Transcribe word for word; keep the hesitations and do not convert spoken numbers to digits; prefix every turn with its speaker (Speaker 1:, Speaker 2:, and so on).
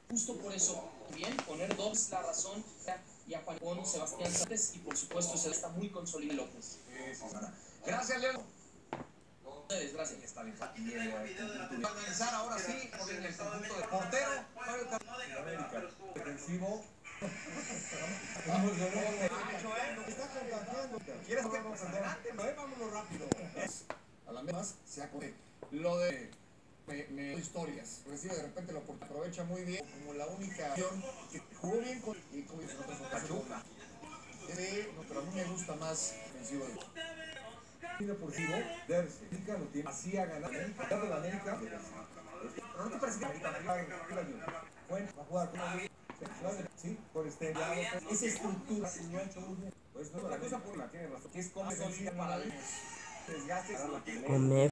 Speaker 1: Justo por eso, bien, poner dos la razón y a con Sebastián Sánchez y por supuesto se está muy consolidado López.
Speaker 2: Gracias, Leo.
Speaker 1: Gracias.
Speaker 2: Está bien. Va a organizar ahora sí por el conjunto de portero. Mario
Speaker 3: América. Defensivo.
Speaker 2: ¿Quieres que nos adelante?
Speaker 3: Vámonos rápido. A la más se acorde. Lo de me, me historias. Recibe de repente lo aprovecha muy bien como la única opción que jugó bien con y como dice otras ocasiones. No, pero a mí me gusta más ofensivo. Deportivo, Derse, América lo tiene así a ganar. América, de la América. Pero no te parece que América va a jugar con sí, por este lado, esa estructura que no ha hecho muy bien. Pues no, la cosa por la tiene razón, que es como defensiva para el desgaste.